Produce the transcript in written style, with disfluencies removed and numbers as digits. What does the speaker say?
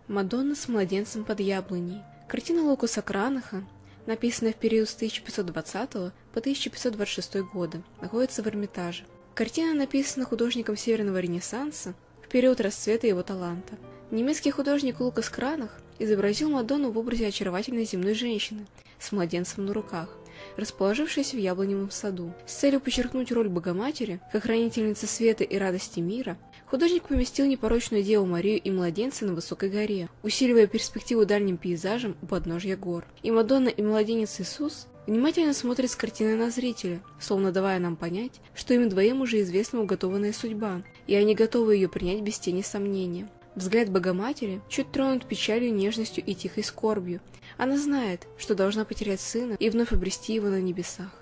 Мадонна с младенцем под яблоней. Картина Лукаса Кранаха, написанная в период с 1520 по 1526 годы, находится в Эрмитаже. Картина написана художником Северного Ренессанса в период расцвета его таланта. Немецкий художник Лукас Кранах изобразил Мадонну в образе очаровательной земной женщины с младенцем на руках, расположившейся в яблоневом саду. С целью подчеркнуть роль Богоматери, как хранительницы света и радости мира, художник поместил непорочную Деву Марию и младенца на высокой горе, усиливая перспективу дальним пейзажем у подножья гор. И Мадонна, и младенец Иисус внимательно смотрят с картины на зрителя, словно давая нам понять, что им двоим уже известна уготованная судьба, и они готовы ее принять без тени сомнения. Взгляд Богоматери чуть тронут печалью, нежностью и тихой скорбью. Она знает, что должна потерять сына и вновь обрести его на небесах.